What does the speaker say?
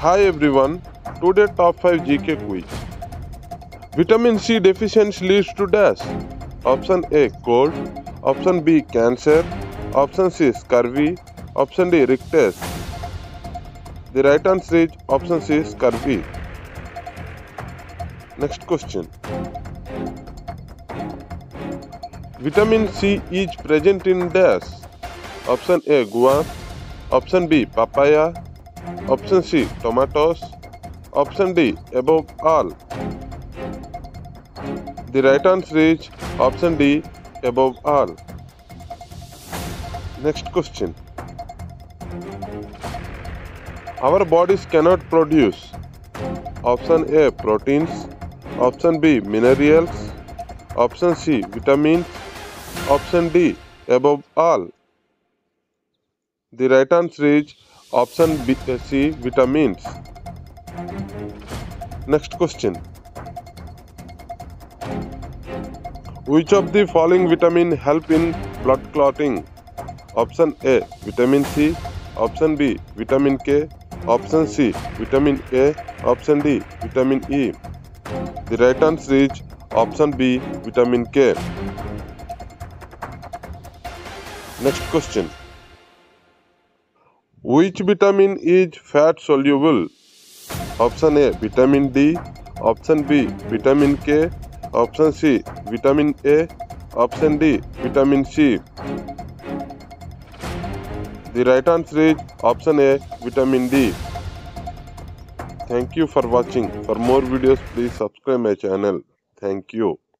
Hi everyone, today top 5 GK quiz. Vitamin C deficiency leads to dash. Option A cold, option B cancer, option C scurvy, option D rictus. The right answer is option C scurvy. Next question. Vitamin C is present in dash. Option A guava, option B papaya, option C tomatoes, option D above all. The right answer is option D above all. Next question. Our bodies cannot produce option A proteins, option B minerals, option C vitamins, option D above all. The right answer is option C vitamins. Next question. Which of the following vitamin help in blood clotting? Option A vitamin C, option B vitamin K, option C vitamin A, option D vitamin E. The right answer is option B vitamin K. Next question. Which vitamin is fat soluble? Option A vitamin D, option B vitamin K, option C vitamin A, option D vitamin C. The right answer is option A vitamin D. Thank you for watching. For more videos please subscribe my channel. Thank you.